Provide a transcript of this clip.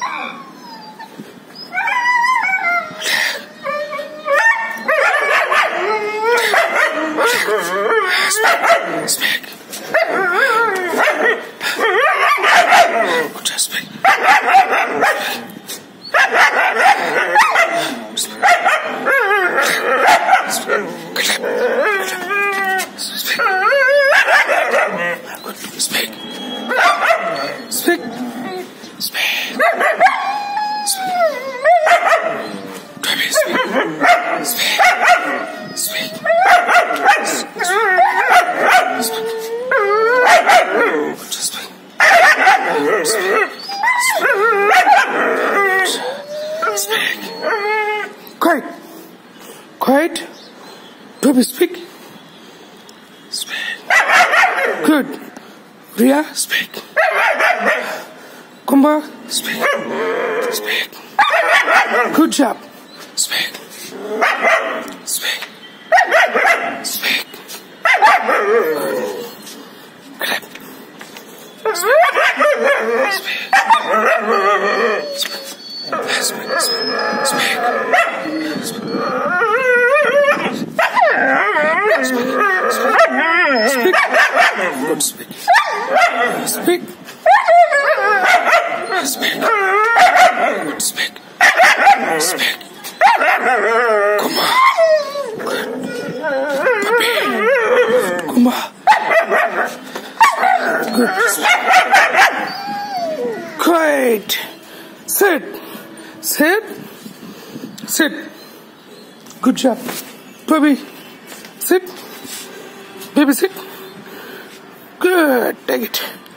Speak. Just speak. Speak. Speak. Speak. Baby, speak. Speak. Speak. Just speak. Speak. Quiet. Quiet. Baby, speak. Speak. Good. Ria, speak. Kumba, speak. Speak. Good job. Speak. Speak. Speak. Clap. Speak. Speak. Speak. Speak. Good speak. Speak. Speak. Good speak. Speak. Come on. Good. Puppy. Come on. Good. Quiet. Sit. Sit. Sit. Good job. Puppy. Sit. Baby, sit. Good. Take it.